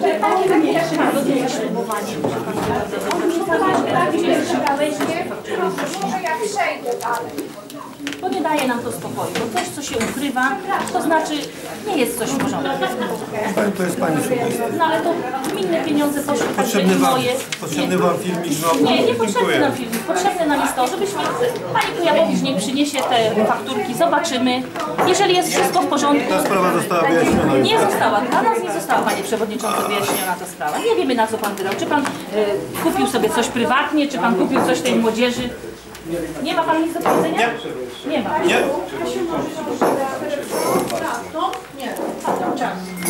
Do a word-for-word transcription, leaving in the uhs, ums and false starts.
Może ja przejdę dalej. Bo nie daje nam to spokoju, bo coś, co się ukrywa, to znaczy nie jest coś w porządku. To jest Pani sugestia. No ale to gminne pieniądze poszły także Potrzebny i Wam, moje. potrzebny Wam filmik? No, Nie, nie potrzebny dziękuję. nam filmik. Potrzebne nam jest to, żebyśmy Pani Kujawowicz niech przyniesie te fakturki, zobaczymy. Jeżeli jest wszystko w porządku. Ta sprawa została wyjaśniona. Nie została, dla nas nie została, Panie Przewodniczący, wyjaśniona ta sprawa. Nie wiemy, na co Pan wydał. Czy Pan y, kupił sobie coś prywatnie, czy Pan kupił coś tej młodzieży? Nie ma Pan nic do powiedzenia? Nie. Nie ma. Nie? Nie.